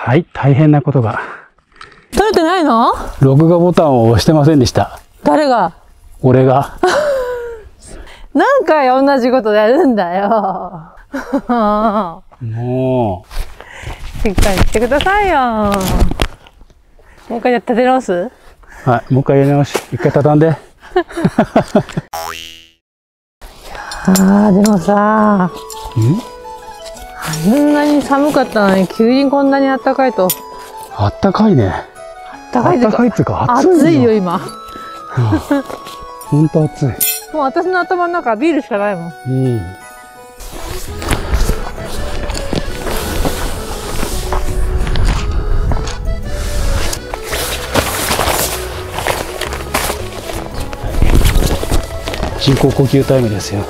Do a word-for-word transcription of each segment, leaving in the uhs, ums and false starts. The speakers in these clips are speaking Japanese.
はい、大変なことが。 撮れてないの？ 録画ボタンを押してませんでした。 誰が？ 俺が。 何回同じことやるんだよ。 もう。しっかりしてくださいよ。もう一回立て直す？ はい、もう一回やり直し。一回畳んで。 ああ、でもさ、あんなに寒かったのに急にこんなに暖かいと。 あったかいね。 あったかいっていうか暑いよ。 暑いよ今。 ほんと暑い。 もう私の頭の中はビールしかないもん。うん。 人工呼吸タイムですよ。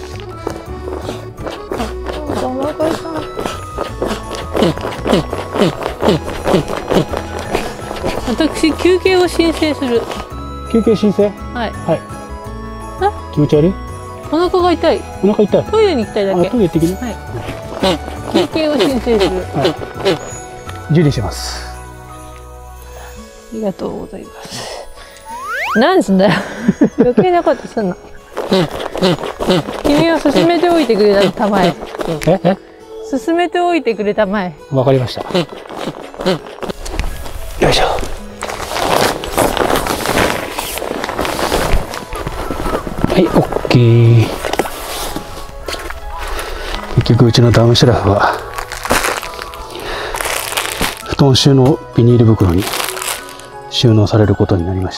私休憩を申請する。 休憩申請？ はい。 はい。気持ち悪い？ お腹が痛い。 お腹痛い。 トイレに行きたいだけ。 あ、トイレ行ってきな。 はい。休憩を申請する。 はい。受理します。 ありがとうございます。何すんだよ。余計なことすんの。君は進めておいてくれたまえ。 ええ？ 進めておいてくれたまえ。 わかりました。よいしょ。はい、オッケー。結局うちのダウンシュラフは布団収納ビニール袋に収納されることになりました。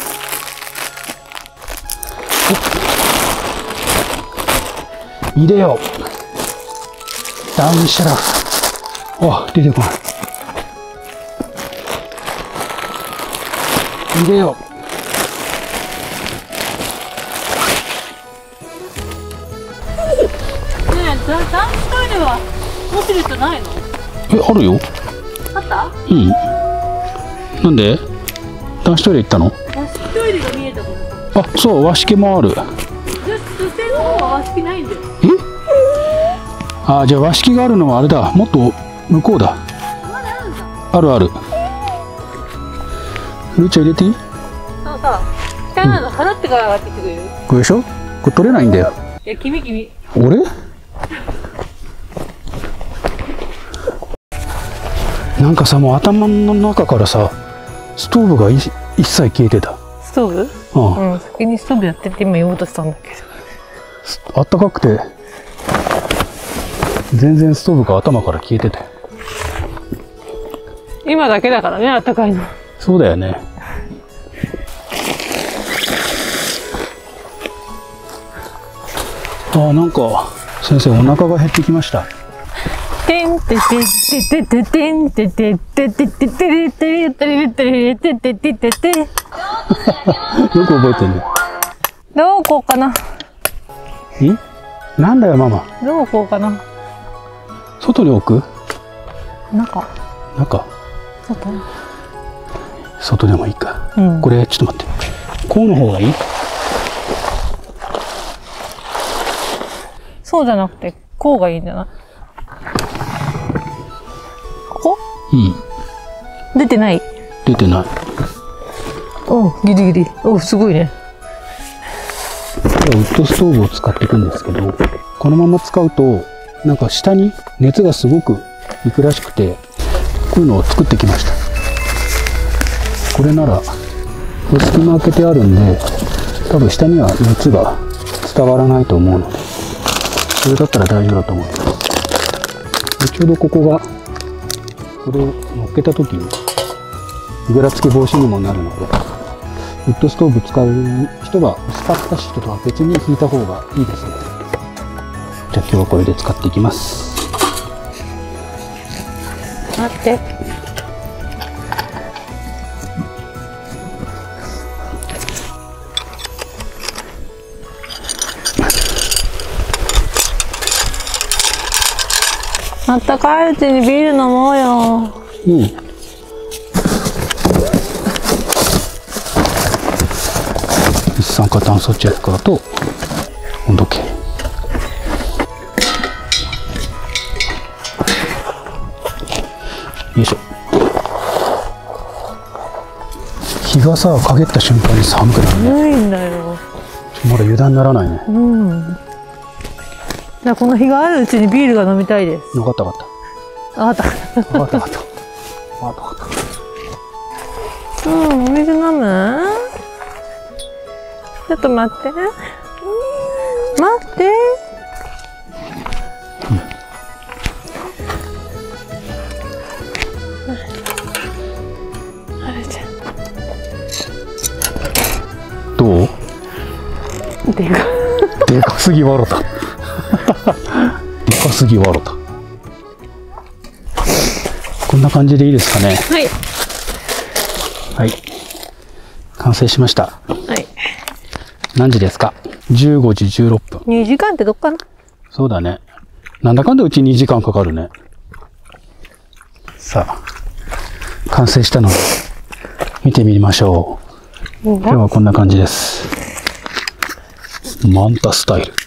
入れよう。ダウンシュラフ。あ、出てこない。入れよう。 男子トイレは持ってる人ないの？ え、あるよ。 あった？ うん。なんで？男子トイレ行ったの？ 和式トイレが見えたから。 あ、そう、和式もある。 女性の方は和式ないんだよ。 え？あ、じゃあ和式があるのはあれだ。もっと向こうだ。 まだあるんだ。 あるある。ルーちゃん入れていい？ そうさ、汚いの払ってから上がってきてくれる？ これでしょ？これ取れないんだよ。 いや、君君。 俺？なんかさ、もう頭の中からさ、ストーブがい一切消えてた。 ストーブ？ ああ、 うん、先にストーブやってって今言おうとしたんだけど。あったかくて、全然ストーブが頭から消えてて。 今だけだからね、あったかいの。 そうだよね。ああ、なんか、先生、お腹が減ってきました。 てんててててててんててててててててててててててて。よく覚えてるね。 どこかな。 ん？なんだよママ。 どこかな。 外に置く？ 中。 中。 外。 外でもいいか。 うん、 これちょっと待って。こうの方がいい？ そうじゃなくてこうがいいんじゃない？ここ？ うん。 出てない？ 出てない。 お、ギリギリ。お、すごいね。 これはウッドストーブを使っていくんですけど、このまま使うとなんか下に熱がすごくいくらしくて、こういうのを作ってきました。これならこれ隙間開けてあるんで、多分下には熱が伝わらないと思うので、それだったら大丈夫だと思います。ちょうどここがこれを乗っけた時にぐらつき防止にもなるので、ウッドストーブ使う人は薄かった人とは別に引いた方がいいですね。じゃあ今日はこれで使っていきます。 待って。あったかいうちにビール飲もうよ。 うん。一酸化炭素チェッカーと温度計。 よいしょ。日がさ陰った瞬間に寒くなるね。 寒いんだよ。 まだ油断ならないね。 うん。じゃあこの日があるうちにビールが飲みたいです。 分かった分かっあった。 た。分かった分かった。分かった分かった。 うん、お水飲む？ちょっと待って。待って。あれじゃん。 どう？ でか。 でかすぎわろた。でかすぎわろた。こんな感じでいいですかね。 はい。 はい。完成しました。 はい。 何時ですか？じゅうごじじゅうろっぷん。 にじかんってどっかな？ そうだね。なんだかんだうちにじかんかかるね。さあ、完成したので見てみましょう。今日はこんな感じです。マンタスタイル。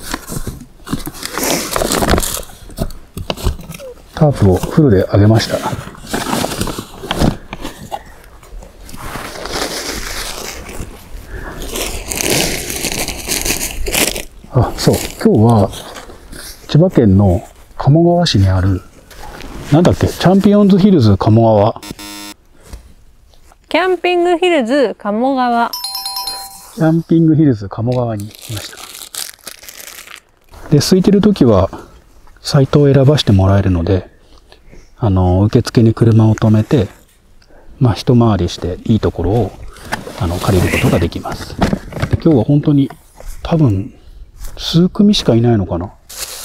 タープをフルで上げました。あ、そう。今日は千葉県の鴨川市にある、なんだっけ、チャンピオンズヒルズ鴨川。 キャンピングヒルズ鴨川。 キャンピングヒルズ鴨川に来ました。で、空いてる時はサイトを選ばせてもらえるので、あの、受付に車を止めて、まあ、一回りしていいところを、あの、借りることができます。で、今日は本当に多分、数組しかいないのかな。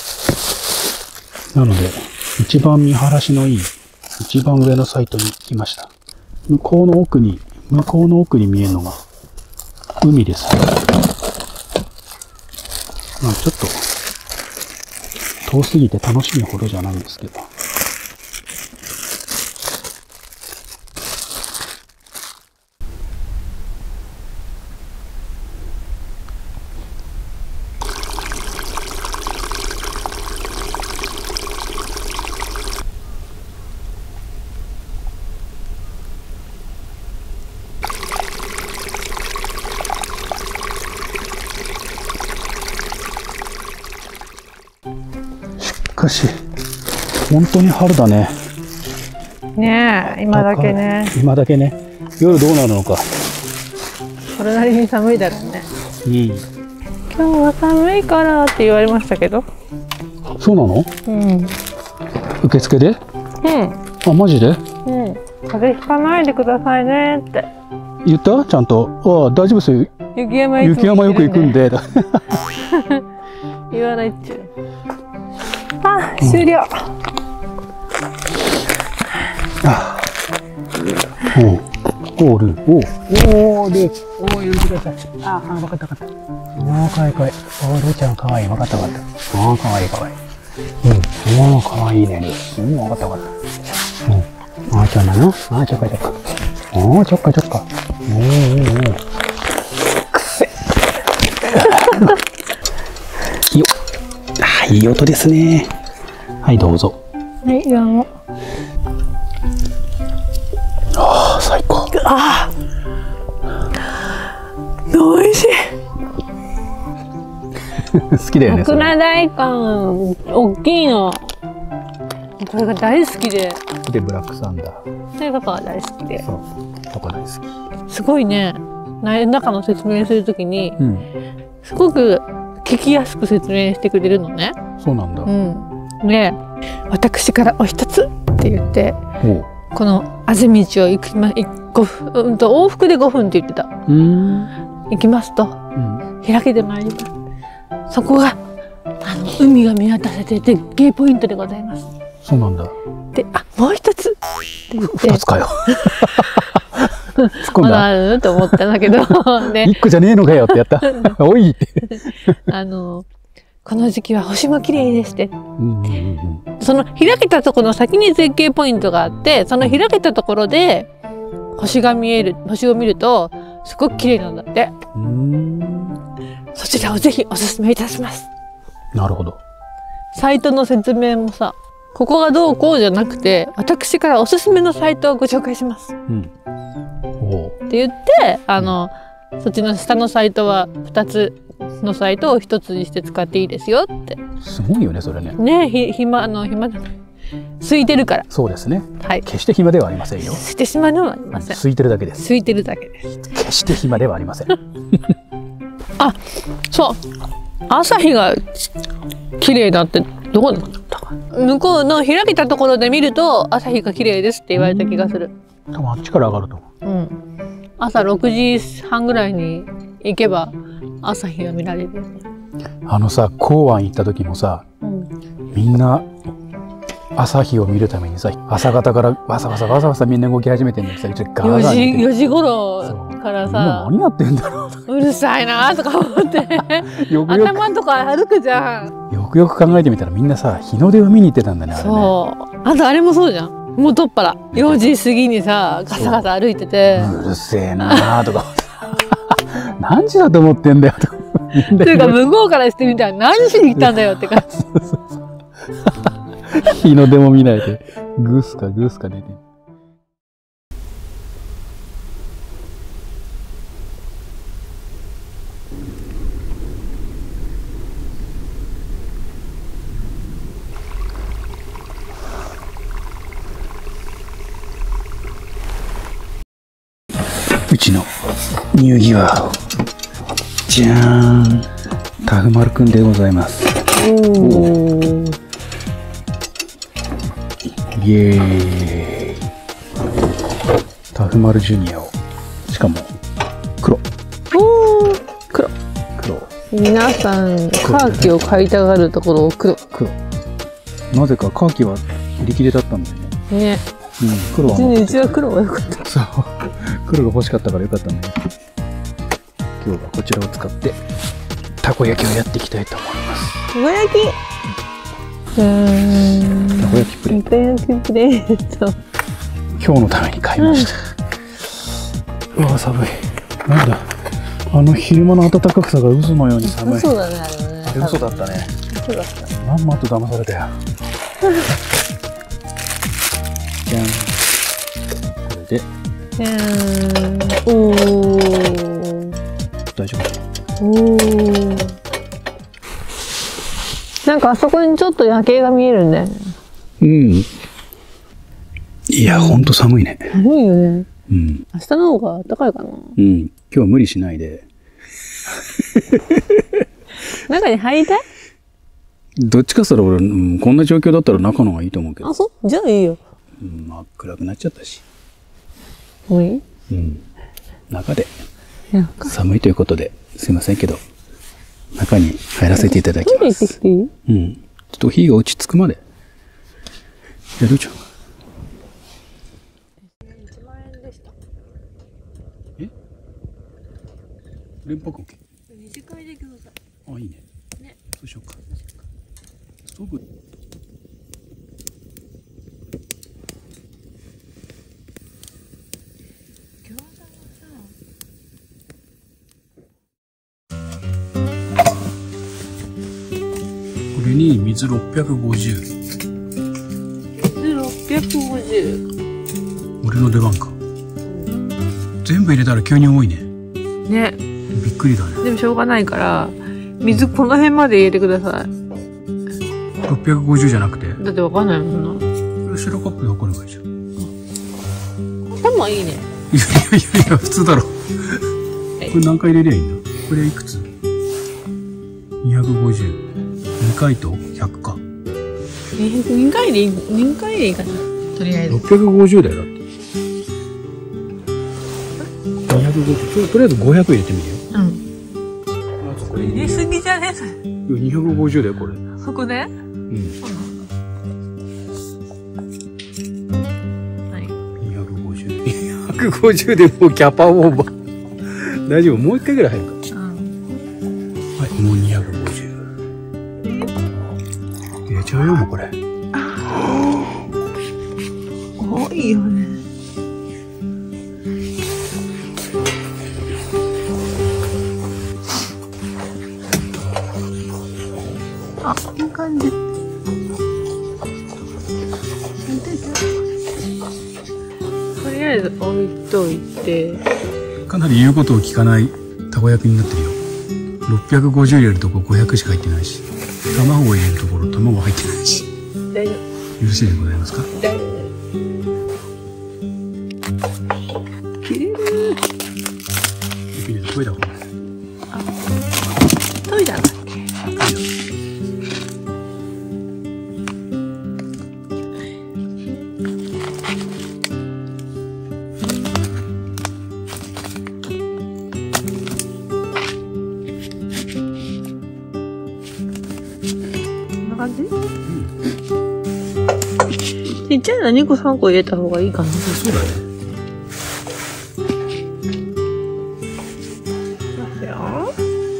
なので、一番見晴らしのいい、一番上のサイトに来ました。向こうの奥に、向こうの奥に見えるのが、海です。まあちょっと、遠すぎて楽しむほどじゃないんですけど。しかし、本当に春だね。 ねえ、今だけね。 今だけね。夜どうなるのか。 それなりに寒いだろうね。 うん。 今日は寒いからって言われましたけど。 そうなの？ うん。 受付で？ うん。 あ、マジで？ うん。風邪ひかないでくださいねって。 言った？ちゃんと。ああ、大丈夫ですよ。 雪山雪山よく行くんで。 言わないっちゅう。あ、終了。 あ、おう、おう、ルー、おう、おう、ルー、おう、やめてください。あ、あ、わかったわかった。おー、かわいいかわいい。おー、ルーちゃんかわいい。わかったわかった。おー、かわいいかわいい。うん、おー、かわいいね、ルー。うん、わかったわかった。うん、あーちゃんなの？あー、ちょっかちょっか。おー、ちょっかちょっか。おー、おー、おー。くせ。よっ。あ、いい音ですね。はい、どうぞ。 はい、どうも。 ああ、最高。 ああ。美味しい。 好きだよね。 桜大根、大きいの。これが大好きで。 で、ブラックサンダー。 それが大好きで。 そう、そこ大好き。すごいね。中の説明するときに、うん、すごく聞きやすく説明してくれるのね。 そうなんだ。 うん。で、私からお一つって言って、このあぜ道を行きま、ごふん、うんと往復でごふんって言ってた。うん。行きますと、うん、開けてまいります。そこがあの海が見渡せて絶景ポイントでございます。 そうなんだ。 で、あ、もう一つって言って。 二つかよ。 突っ込んだ。あると思ったんだけど、 ね、一個じゃねえのかよってやった。おいって。 あのこの時期は星も綺麗ですって。その開けたところの先に絶景ポイントがあって、その開けたところで星が見える、星を見るとすごく綺麗なんだって。うーん、そちらをぜひおすすめいたします。 なるほど。 サイトの説明もさ、 ここがどうこうじゃなくて、私からおすすめのサイトをご紹介します。うん、おって言って、あのそっちの下のサイトはふたつのサイトをひとつにして使っていいですよって。 すごいよねそれね。 ね、ひ暇あの暇じゃない。空いてるから。そうですね。はい。決して暇ではありませんよ。決して暇ではありません。空いてるだけです。空いてるだけです。決して暇ではありません。あ、そう。朝日が綺麗だってどこだったか。向こうの開けたところで見ると朝日が綺麗ですって言われた気がする。多分あっちから上がると思う。うん。朝ろくじはんぐらいに行けば朝日が見られる。あのさ、港湾行った時もさ、うん、みんな朝日を見るためにさ、朝方からわさわさわさわさみんな動き始めてるのにさ、よじよじ頃からさ、何やってんだろう。うるさいなとか思ってよくよく頭とか歩くじゃん。よくよく考えてみたらみんなさ、日の出を見に行ってたんだね。あれね。そう。あとあれもそうじゃん。もうとっぱらよじ過ぎにさ、ガサガサ歩いてて、うるせえなとか何時だと思ってんだよとか。というか向こうからしてみたら何しに来たんだよって感じ。日の出も見ないでグースかグースか出て。うちのニューギワをじゃーん、タフマルくんでございます。おー、イエーイ。タフマルジュニアを、しかも黒。おー、黒黒。皆さんカーキを買いたがるところを黒黒。なぜかカーキは売り切れだったんだよね。ね。うん、黒はうちは黒が良かった。そう、黒が欲しかったから良かったんだよ。今日はこちらを使ってたこ焼きをやっていきたいと思います。たこ焼き。じゃーん。たこ焼きプレート。たこ焼きプレート。今日のために買いました。うん、うわ寒い。なんだ。あの昼間の暖かさが嘘のように寒い。嘘だねあれね。あれ嘘だったね。嘘だった。まんまと騙されたよ。じゃん。これで。じゃーん。おー。大丈夫。おー。なんかあそこにちょっと夜景が見えるんだよね。うん。いや、ほんと寒いね。寒いよね。うん。明日の方が暖かいかな。うん。今日は無理しないで。中に入りたい？どっちかしたら俺、うん、こんな状況だったら中の方がいいと思うけど。あ、そう？じゃあいいよ。うん、まあ暗くなっちゃったし。もういい？うん。中で。寒いということで、すいませんけど、中に入らせていただきます。トイレ行ってきていい？うん。ちょっと火が落ち着くまで。やるじゃん。いちまんえんでした。え？連泊 OK？ 二次会でください。あ、いいね。ね。そうしようか。ストーブ。これに水ろっぴゃくごじゅう。水ろっぴゃくごじゅう。俺の出番か。うん、全部入れたら急に多いね。ね。びっくりだね。でもしょうがないから、水この辺まで入れてください。ろっぴゃくごじゅうじゃなくて。だってわかんないもんな。これ白カップでわかればいいじゃん。頭いいね。いやいやいや、普通だろ。これ何回入れりゃいいんだ。これいくつ？にひゃくごじゅう。にかいとひゃくか。にかいでいい、にかいでいいかな。とりあえず。ろっぴゃくごじゅうだよ、だって。にひゃくごじゅう。とりあえずごひゃく入れてみるよ。うん。これ入れすぎじゃねそれ。にひゃくごじゅうだよ、これ。そこで？うん。そうなんだ。はい。にひゃくごじゅう。にひゃくごじゅうでもうキャパオーバー。大丈夫？もう一回ぐらい入るか。うん。はい、もうにひゃくごじゅう。入れちゃうよ、もうこれ。多いよね。あ、いい感じ。 置いといて。 かなり言うことを聞かないたこ焼きになってるよ。ろっぴゃくごじゅう入れるとこごひゃくしか入ってないし、卵を入れるところ卵入ってないし。 大丈夫。 よろしいでございますか。 大丈夫。切れる。 トイレだこれ。 あ、トイレだっけ。感じ？うん、ちっちゃいのにこさんこ入れた方がいいかな。 そうだね。 ますよ。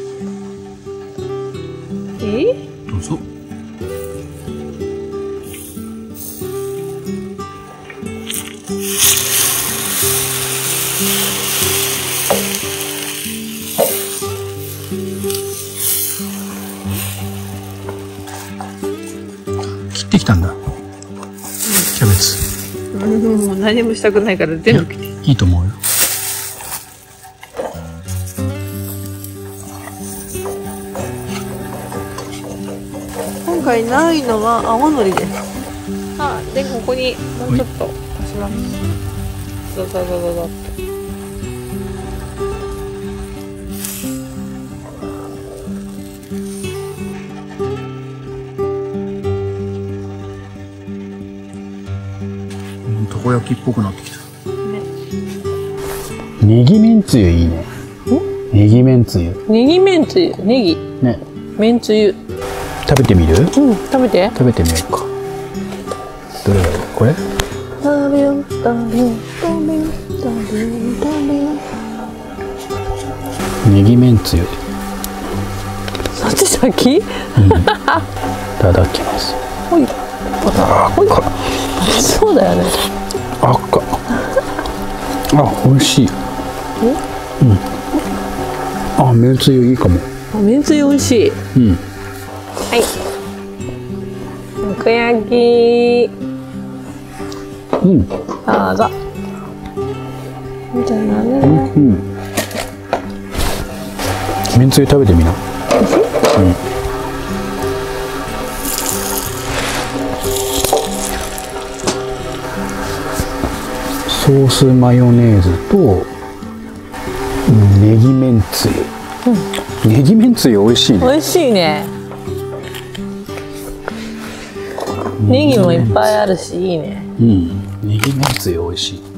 え？ どうぞ。切ってきたんだ。キャベツ。 もう何もしたくないから全部切って。 いいと思うよ。 今回ないのは青のりです。あ、でここにもうちょっと足します。どうぞどうぞどうぞ。 たこ焼きっぽくなってきた。ネギめんつゆいいね。ネギめんつゆ。 ネギめんつゆ、ネギ。 ね。 めんつゆ。 食べてみる？うん、 食べて。 食べてみようか。どれだろう、これ？ 食べよう、食べよう、食べよう、食べよう、食べよう。ネギめんつゆ。 そっち先？うん。いただきます。 ほい。あ、ほい。そうだよね。 赤。あ、美味しい。うん。あ、めんつゆいいかも。 あ、めんつゆ美味しい。 うん。 はい。たこ焼き。 うん。 どうぞ。じゃあね。 うん。めんつゆ食べてみな。うん。ソースマヨネーズとネギめんつゆ。うん、ネギめんつゆ美味しいね。 美味しいね。ネギもいっぱいあるしいいね。 うん。ネギめんつゆ美味しい。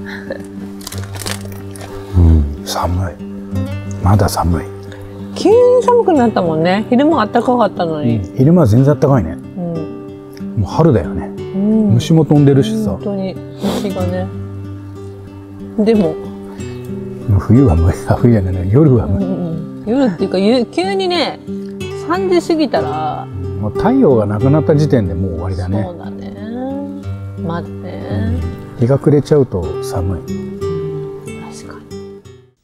うん。寒い。まだ寒い。 急に寒くなったもんね。昼間暖かかったのに。 うん、昼間は全然暖かいね。うん。もう春だよね。うん。虫も飛んでるしさ。 本当に虫がね。でも。 冬は無理。冬じゃない。夜は無理。うんうん、 夜っていうか、急にね。さんじ過ぎたら。 もう太陽がなくなった時点でもう終わりだね。 そうだね。まだね。 日が暮れちゃうと寒い。 確かに。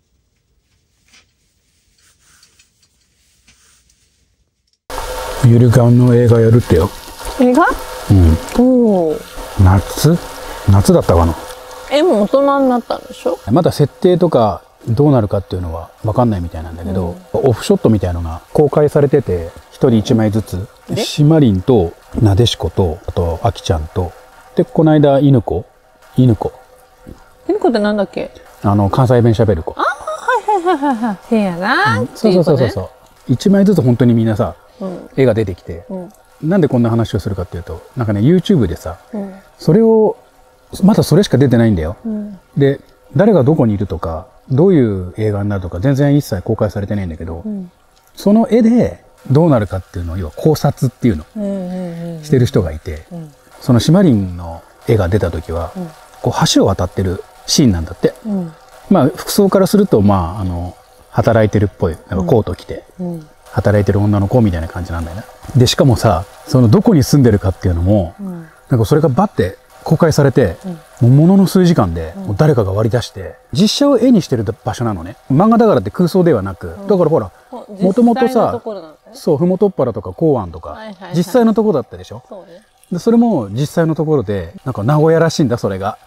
ゆるがんの映画やるってよ。 映画？ うん。 おお。 夏？夏だったかな。 え、もう大人になったんでしょ？ まだ設定とかどうなるかっていうのは分かんないみたいなんだけど、うん、オフショットみたいのが公開されてて、一人一枚ずつ、シマリンとなでしことあとアキちゃんとでこの間犬子犬子犬子ってなんだっけ？ あの関西弁喋る子。 ああ、はいはいはいはい。せやな、うん。 そうそうそうそうそう。一枚ずつ本当にみんなさ、うん、絵が出てきて、うん、なんでこんな話をするかっていうと、なんかね YouTube でさ、うん、それをまだそれしか出てないんだよ。うん、で誰がどこにいるとかどういう映画になるとか全然一切公開されてないんだけど、うん、その絵でどうなるかっていうのを要は考察っていうのをしてる人がいて、うん、そのシマリンの絵が出た時は、うん、こう橋を渡ってるシーンなんだって、うん、まあ服装からするとまああの働いてるっぽいなんかコート着て、うん、働いてる女の子みたいな感じなんだよね。でしかもさそのどこに住んでるかっていうのも、うん、なんかそれがバッて公開されて、うん、もうものの数時間で、もう誰かが割り出して、実写を絵にしてる場所なのね。漫画だからって空想ではなく、うん、だからほら、もともとさ、そう、ふもとっぱらとか港湾とか、はいはいはい、実際のところだったでしょ。そうね、でそれも実際のところで、なんか名古屋らしいんだ、それが。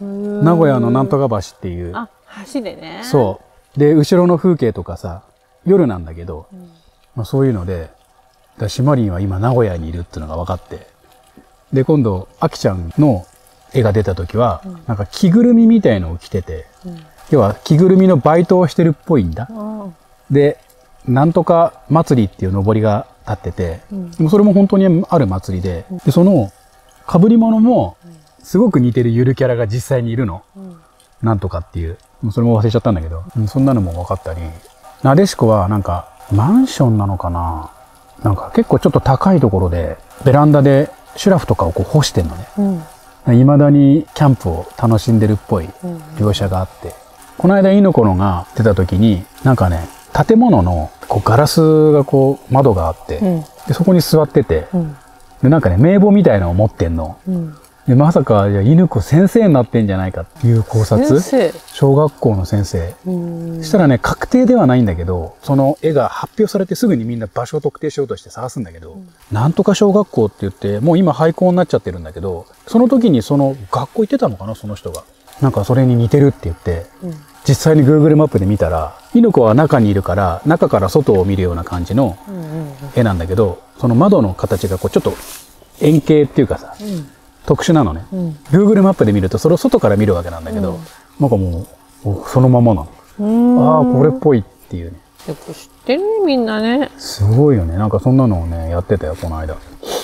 名古屋のなんとか橋っていう。 あ、橋でね。 そう。で、後ろの風景とかさ、夜なんだけど、うん、まあそういうので、だシマリンは今名古屋にいるっていうのが分かって。で、今度、アキちゃんの絵が出た時は、うん、なんか着ぐるみみたいのを着てて、うん、要は着ぐるみのバイトをしてるっぽいんだ。で、なんとか祭りっていう上りが立ってて、うん、それも本当にある祭りで、でその被り物もすごく似てるゆるキャラが実際にいるの。うん、なんとかっていう。それも忘れちゃったんだけど、うん、そんなのも分かったり。なでしこはなんかマンションなのかな、なんか結構ちょっと高いところでベランダでシュラフとかをこう干してんのね。うん、未だにキャンプを楽しんでるっぽい描写があって、うん、この間イノコのが出た時になんかね、建物のこうガラスがこう窓があって、うん、でそこに座ってて、うん、でなんかね名簿みたいなのを持ってんの。うん、でまさかイノコ先生になってんじゃないかっていう考察。小学校の先生。そしたらね確定ではないんだけど、その絵が発表されてすぐにみんな場所を特定しようとして探すんだけど、うん、なんとか小学校って言ってもう今廃校になっちゃってるんだけど、その時にその学校行ってたのかな、その人が。なんかそれに似てるって言って、うん、実際に Google マップで見たらイノコは中にいるから中から外を見るような感じの絵なんだけど、その窓の形がこうちょっと円形っていうかさ、うん、特殊なのね。うん、Google マップで見るとそれを外から見るわけなんだけど、うん、なんかもうそのままなの。ああこれっぽいっていうね。 よく知ってるねみんなね。 すごいよね。なんかそんなのをねやってたよこの間。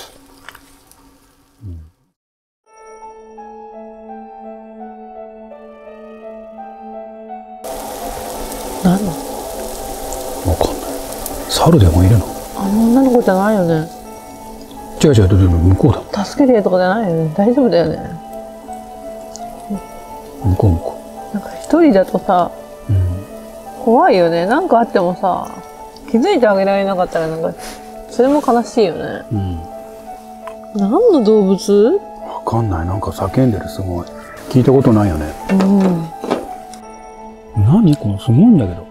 何？ わかんない。猿でもいるの？ あの女の子じゃないよね。 違う違う、向こうだ。 助けてとかじゃないよね。大丈夫だよね。 向こう向こう。なんか一人だとさ、うん、怖いよね。なんかあってもさ、気づいてあげられなかったらなんかそれも悲しいよね。うん。何の動物？ わかんない。なんか叫んでるすごい。聞いたことないよね。うん。何このすごいんだけど。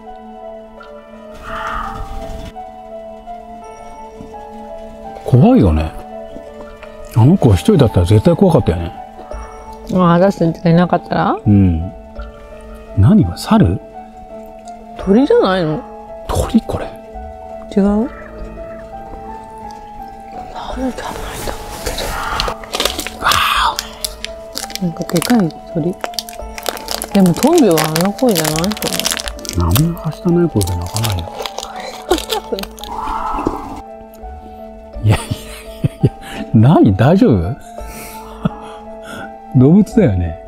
怖いよね。あの子は一人だったら絶対怖かったよね。 ああ、出すっていなかったら？うん。 何が猿？ 鳥じゃないの？ 鳥これ。 違う？猿じゃないと思うけど。わあ。なんかでかい鳥。でもトンビはあの声じゃないと思う。 何もはしたない声で泣かないよ。いやいやいやいや、何大丈夫？動物だよね。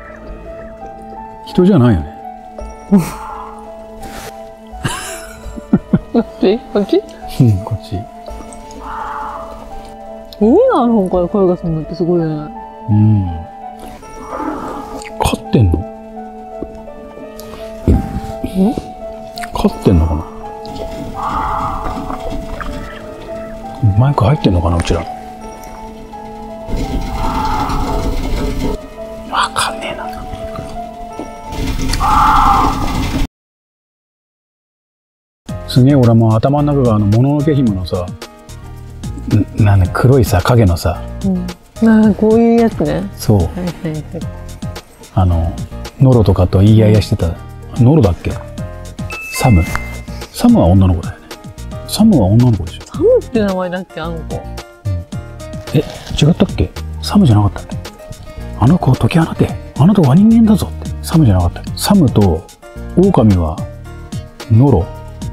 人じゃないよね。 こっち？こっち？ うん、こっち。 いいな、今回声がするのってすごいよね。うん。 飼ってんの？ん？飼ってんのかな？マイク入ってんのかな、うちら。わかんねえな。すげえ、俺もう頭の中があのもののけ姫のさ、なんだ黒いさ影のさ、 うん、ああこういうやつね。 そう。はいはいはい。あのノロとかと言い合いやしてた。ノロだっけ？サム。サムは女の子だよね。サムは女の子でしょ。 サムって名前だっけあの子。うん、 え、違ったっけ？サムじゃなかったっけ？あの子を解き放て。あなたは人間だぞって。サムじゃなかったっけ？サムと狼はノロ。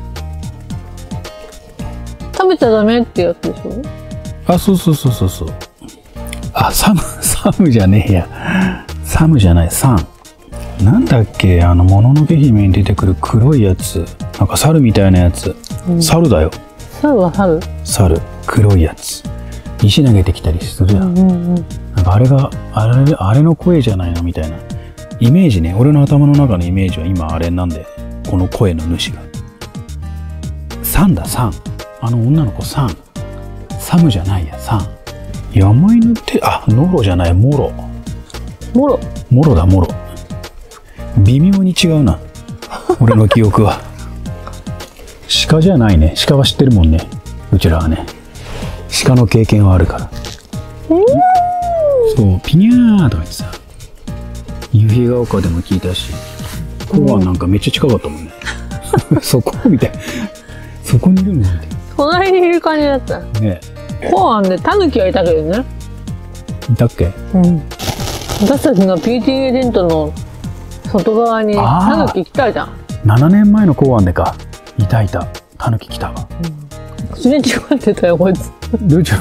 食べちゃダメってやつでしょ？ あ、そうそうそうそうそう。あ、サム、サムじゃねえや。サムじゃない、サン。なんだっけ、あの、もののけ姫に出てくる黒いやつ。なんか猿みたいなやつ。うん、猿だよ。 猿は猿？ 猿。黒いやつ。石投げてきたりするじゃん。うんうんうん、なんかあれが、あれ、あれの声じゃないのみたいな。イメージね。俺の頭の中のイメージは今あれなんで、この声の主が。サンだ、サン。あの女の子サン。サムじゃないや、サン。山犬って、あ、ノロじゃない、モロ。 モロ。 モロだ、モロ。微妙に違うな。俺の記憶は。鹿じゃないね。鹿は知ってるもんね。うちらはね。鹿の経験はあるから。そう、ピニャーとか言ってさ。 夕日が丘でも聞いたし、公安なんかめっちゃ近かったもんね。そこみたい。そこにいるのみたいな。 隣にいる感じだった。 ね。 公安でタヌキはいたけどね。 いたっけ？ うん。私たちの ピーティーエー テントの外側にタヌキ来たじゃん。 ななねんまえの公安でか。いたいた。タヌキ来たわ。 うん。すれ違ってたよこいつ。 どうちゃ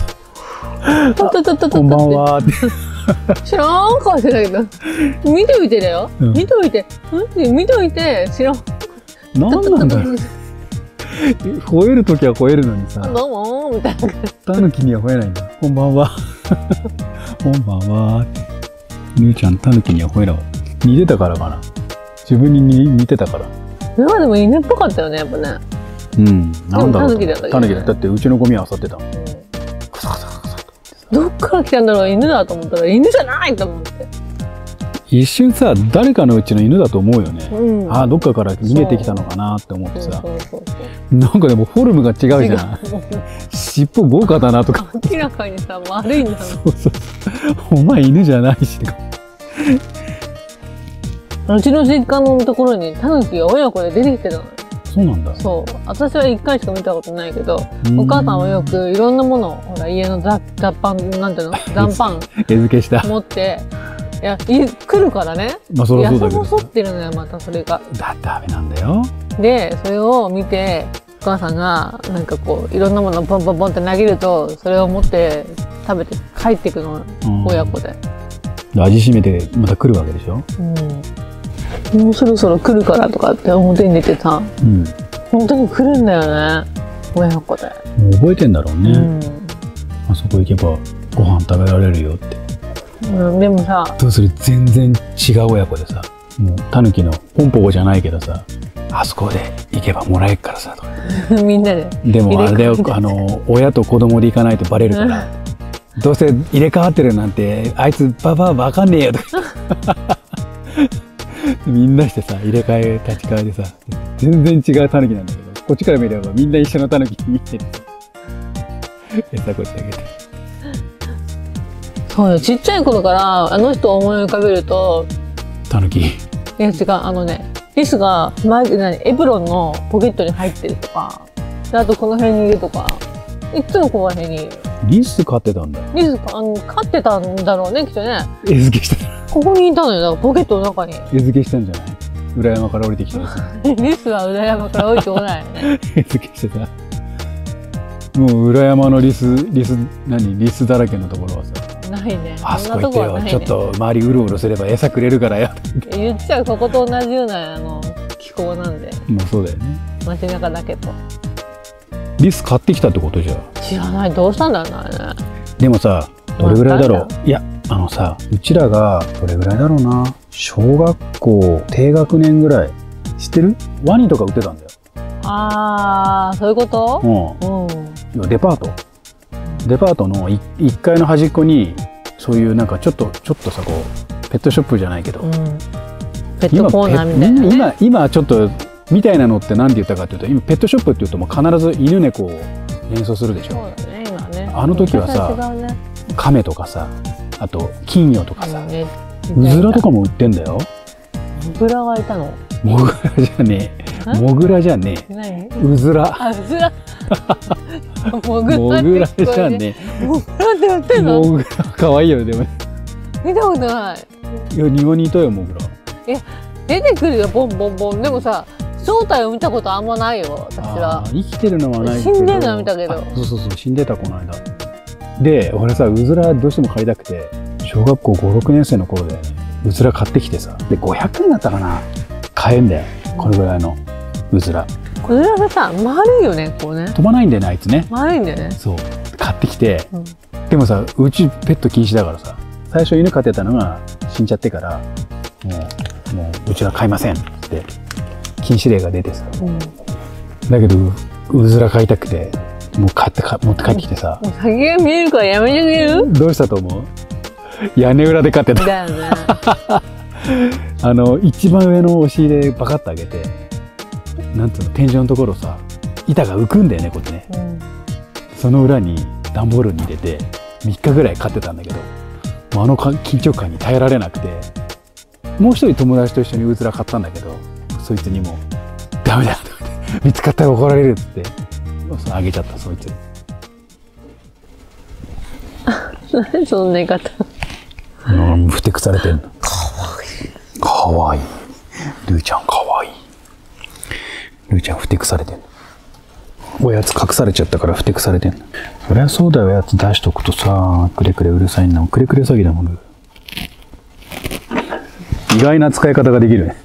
こんばんはって。 知らん顔してたけど。見といてだよ。うん、見といて。ん？見といて知らん。 なんなんだろう。吠えるときは吠えるのにさ。 どうもみたいな。 タヌキには吠えないんだ。こんばんは。こんばんは。みゆちゃんタヌキには吠えなかった。似てたからかな。自分に似てたから。 今でも犬っぽかったよねやっぱね。 うん。なんだろう。 タヌキだったけどね。 タヌキだ。だってうちのゴミは漁ってたもん。カサカサカサと。 どっから来たんだろう犬だと思ったら犬じゃないと思って。 一瞬さ誰かのうちの犬だと思うよね。うん、ああどっかから逃げてきたのかなって思ってさ。なんかでもフォルムが違うじゃん。尻尾豪華だなとか。 明らかにさ丸いんだもん。 そうそう。お前犬じゃないし。 うちの実家のところにタヌキが親子で出てきてたのよ。 そうなんだ。 そう。私はいっかいしか見たことないけど、お母さんはよくいろんなものをほら家の雑パンなんていうの残飯餌付けした持って。いや、来るからね。 まあそりゃそうだけど。 痩せ細ってるのよ、またそれが。 だ、ダメなんだよ。 で、それを見て、お母さんが、なんかこう、いろんなものをポンポンポンって投げると、それを持って食べて帰っていくの、親子で。 味しめてまた来るわけでしょ。 うん。もうそろそろ来るからとかって表に出てさ、うん、本当に来るんだよね、親子で。 もう覚えてんだろうね。うん、あそこ行けばご飯食べられるよって。 うん、でもさどうする全然違う親子でさもうタヌキのポンポコじゃないけどさあそこで行けばもらえるからさとかみんなででもあれだよあの親と子供で行かないとバレるからどうせ入れ替わってるなんてあいつババアわかんねえよとかみんなしてさ入れ替え立ち替えでさ全然違うタヌキなんだけどこっちから見ればみんな一緒のタヌキに見えて餌こってあげて。 そうよ、ちっちゃい頃からあの人を思い浮かべるとタヌキ。いや違う、あのねリスが前何エプロンのポケットに入ってるとかであとこの辺にいるとかいつもこの辺にいる。 リス飼ってたんだ。 リスあの飼ってたんだろうねきっとね。 餌付けしてた。 ここにいたのよだからポケットの中に。 餌付けしたんじゃない？裏山から降りてきたリス。リスは裏山から降りてこないよね。 餌付けしてた。もう裏山のリスリス何リスだらけのところはさ。 ないね。 あそこ行ってよ、ね、ちょっと周りうろうろすれば餌くれるからよ。 言っちゃうここと同じようなあの気候なんで。 まあそうだよね。 街中だけど。 リス買ってきたってことじゃ。 知らないどうしたんだろうね。 でもさどれぐらいだろう。いやあのさうちらがどれぐらいだろうな小学校低学年ぐらい知ってる？ワニとか売ってたんだよ。 ああそういうこと？うん。 うん。デパート。デパートのいっかいの端っこにそういうなんかちょっとちょっとさこうペットショップじゃないけど、うん、 ペットコーナーみたいな、ね、 今今ちょっとみたいなのって何て言ったかっていうと今ペットショップっていうともう必ず犬猫を連想するでしょ。 そうだね今ね。 あの時はさ、ね、亀とかさあと金魚とかさ、ね、うずらとかも売ってんだよ。 モグラがいたの？ モグラじゃねえ。モグラじゃねえ。 何？ うずら。 あうずら。モグラじゃねえ。 モグラって売ってんの？ モグラ可愛いよでも。 見たことない。 いや庭にいたよモグラ。 え出てくるよボンボンボン。でもさ正体を見たことあんまないよ私は。 生きてるのはないけど。 死んでるのは見たけど。 そうそうそう死んでたこの間。で俺さうずらどうしても買いたくて小学校ご、ろくねん生の頃だよね。うずら買ってきてさでごひゃくえんだったかな買えんだよこれぐらいのうずら。 うずらがさ丸いよねこうね。 飛ばないんだよねあいつね。 丸いんだよね。 そう買ってきて、うん、でもさうちペット禁止だからさ最初犬飼ってたのが死んじゃってからもうもううちは飼いませんって禁止令が出てさ、うん、だけど う, うずら飼いたくてもう買ってか持って帰ってきてさ、 もう先が見えるからやめてくれる？ どうしたと思う？屋根裏で飼ってた。 だよね。 あの一番上の押し入れバカッと上げてなんつうの天井のところさ板が浮くんだよねこうやってね、うん、その裏に段ボールに入れてみっかぐらい飼ってたんだけどもうあの緊張感に耐えられなくてもう一人友達と一緒にうずら買ったんだけど、そいつにも「ダメだ」とか言って「見つかったら怒られる」っつってあげちゃった、そいつに。 何その寝方。 うん、ふてくされてんの。かわいい。かわいい。ルーちゃんかわいい。ルーちゃんふてくされてんの。おやつ隠されちゃったからふてくされてんの。そりゃそうだよ、おやつ出しとくとさ、くれくれうるさいんだもん。くれくれ詐欺だもん。意外な使い方ができるね。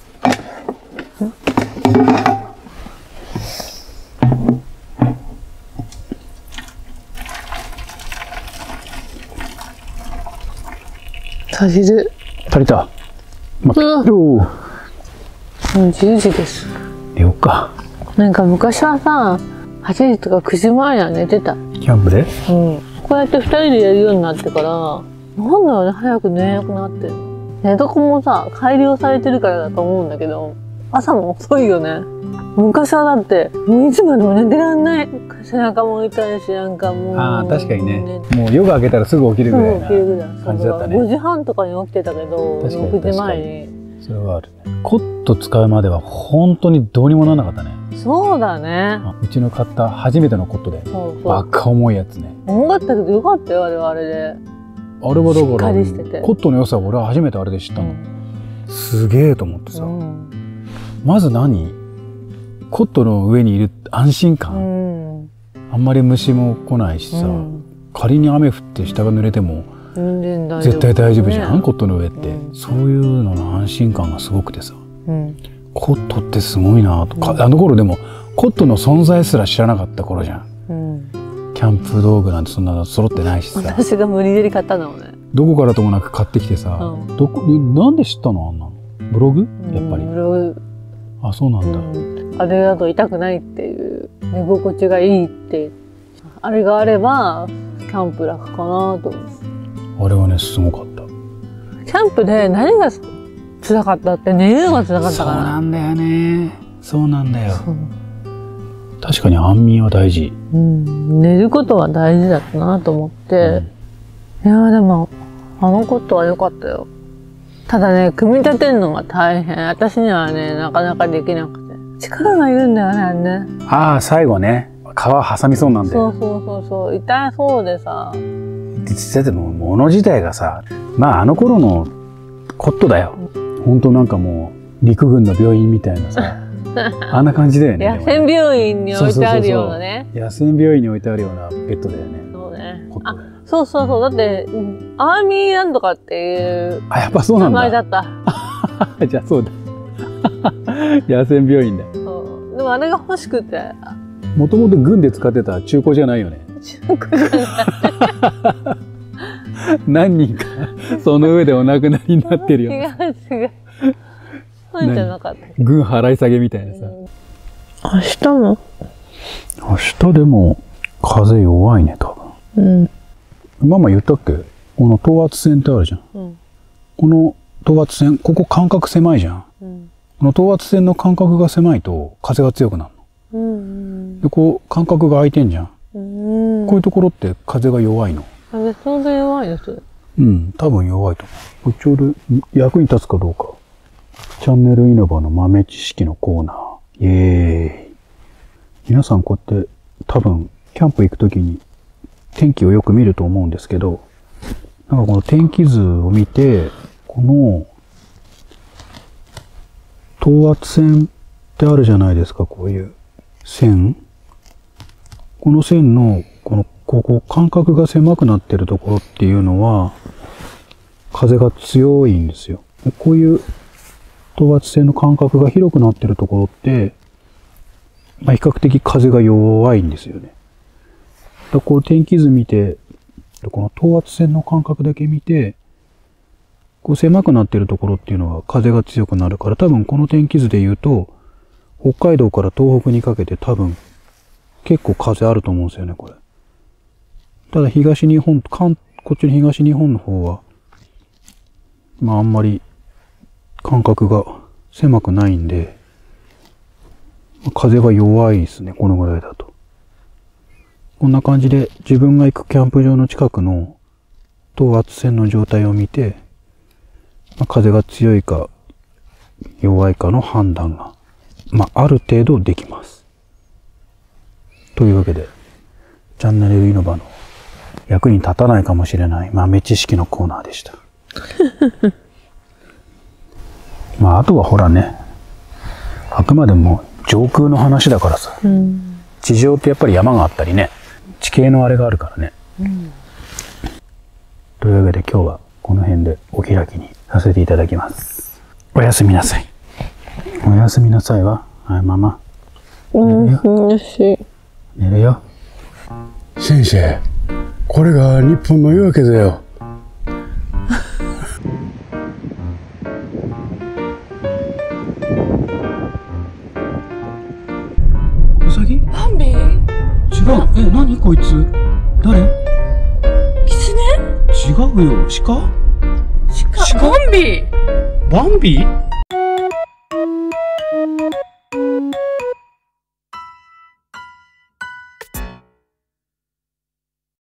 足りる。 足りた。まあ、うん、 もうじゅうじです。 寝ようか。 なんか昔はさ、はちじとかくじまえには寝てた。 キャンプで？ うん。こうやってふたりでやるようになってから、なんだろうね、早く寝なくなってるの。寝床もさ、改良されてるからだと思うんだけど、朝も遅いよね。昔はだって、もういつまでも寝てらんない。背中も痛いし、なんかもう。 ああ、確かにね。もう夜が明けたらすぐ起きるぐらいな感じだったね。 ごじはんとかに起きてたけど、ろくじまえに。 それはあるね。コット使うまでは本当にどうにもならなかったね。 そうだね。 うちの買った初めてのコットで、そうそう、バカ重いやつね。 重かったけどよかったよ、あれはあれで。 あれはだからコットの良さを俺は初めてあれで知ったの。うん、すげえと思ってさ、うん、まず何コットの上にいる安心感、うん、あんまり虫も来ないしさ、うん、仮に雨降って下が濡れても絶対大丈夫じゃん、ね、コットの上って、うん、そういうのの安心感がすごくてさ、うん、コットってすごいなとか、うん、あの頃でもコットの存在すら知らなかった頃じゃん、うん、キャンプ道具なんてそんなの揃ってないしさ、 私が無理やり買ったのね。 どこからともなく買ってきてさ、うん、どこなんで知ったのあんなの？ブログ？やっぱり、うん、ブログ。あ、そうなんだ、 うん、あれだと痛くないっていう、寝心地がいいって、あれがあればキャンプ楽かなと思う。 あれはね、すごかった。 キャンプで何が辛かったって、寝るのが辛かったから。 そうなんだよね。そうなんだよ。確かに安眠は大事、 うん、寝ることは大事だったなと思って、うん、いやでもあのことは良かったよ。ただね、組み立てるのが大変。私にはね、なかなかできなくて。力がいるんだよね、あれね。 ああ、最後ね、皮挟みそうなんだよ。 そうそうそうそう、痛そうでさ。 実際でも物自体がさ、まああの頃のコットだよ。ほんとなんかもう陸軍の病院みたいなさ、あんな感じだよね。 野戦病院に置いてあるようなね。 野戦病院に置いてあるようなベッドだよね。 そうね。あ、そうそうそう。だって、アーミーなんとかっていう。 あ、やっぱそうなんだ。 名前だった。 じゃあそうだ。野戦病院だ。 そう。でもあれが欲しくて。 もともと軍で使ってた中古じゃないよね。 中古じゃない。 何人かその上でお亡くなりになってるよ。 違う違う。そうじゃなかった。 軍払い下げみたいなさ。 明日も明日でも風弱いね、多分。うん。ママ言ったっけ？この等圧線ってあるじゃん。うん、この等圧線、ここ間隔狭いじゃん。うん、この等圧線の間隔が狭いと風が強くなるの。うんうん、で、こう間隔が空いてんじゃん。うん、こういうところって風が弱いの。 風ちょうど弱いです。 うん、多分弱いと思う。これちょうど役に立つかどうか。チャンネル稲葉の豆知識のコーナー。イエーイ。皆さんこうやって多分キャンプ行くときに天気をよく見ると思うんですけど、なんかこの天気図を見て、この等圧線ってあるじゃないですか、こういう線。この線のこのここ間隔が狭くなってるところっていうのは風が強いんですよ。こういう等圧線の間隔が広くなってるところって、まあ、比較的風が弱いんですよね。だこう天気図見て、この等圧線の間隔だけ見て、こう狭くなってるところっていうのは風が強くなるから、多分この天気図で言うと、北海道から東北にかけて多分結構風あると思うんですよね、これ。ただ東日本、関こっちの東日本の方は、まああんまり間隔が狭くないんで、風が弱いですね、このぐらいだと。こんな感じで自分が行くキャンプ場の近くの等圧線の状態を見て、まあ、風が強いか弱いかの判断が、まあ、ある程度できます。というわけで、チャンネルイノバの役に立たないかもしれない豆知識のコーナーでした。まあ、あとはほらね、あくまでも上空の話だからさ、うん、地上ってやっぱり山があったりね、地形のあれがあるからね。うん、というわけで今日はこの辺でお開きにさせていただきます。おやすみなさい。おやすみなさいは、はい、ママ。寝るよ。寝るよ。 先生、これが日本の夜明けだよ。 ウサギ？ バンビ？違う。 え、何こいつ？誰？ キツネ？ 違うよ。鹿？ 鹿？バンビ？ バンビ？